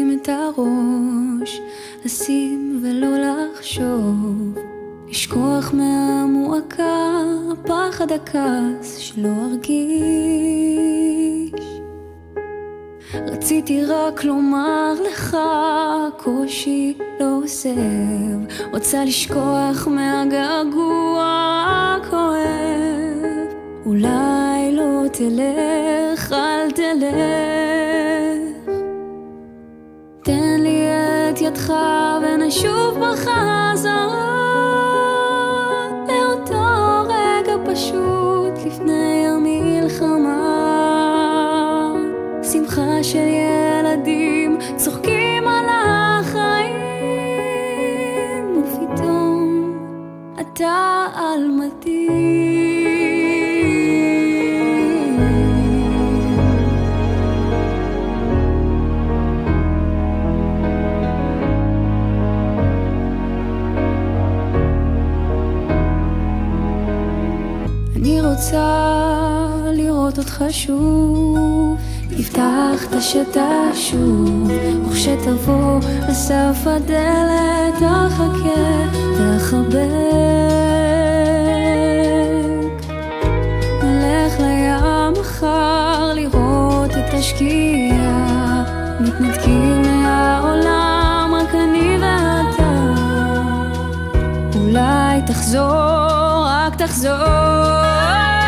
לשים את הראש, לשים ולא לחשוב, לשכוח מהמועקה, הפחד הכעס שלא ארגיש. רציתי רק לומר לך, קושי לא עוזב, רוצה לשכוח מהגעגוע הכואב. אולי לא תלך, אל תלך, תן לי את ידך ונשוב בחזרה לאותו רגע פשוט לפני המלחמה. שמחה של ילדים צוחקים על החיים, ופתאום אתה על מדים. אני רוצה לראות אותך שוב, הבטחת שתשוב, וכשתבוא לסף הדלת תחכה, תחבק. נלך לים מחר לראות את השקיעה, מתנתקים מהעולם רק אני ואתה. אולי תחזור, רק תחזור.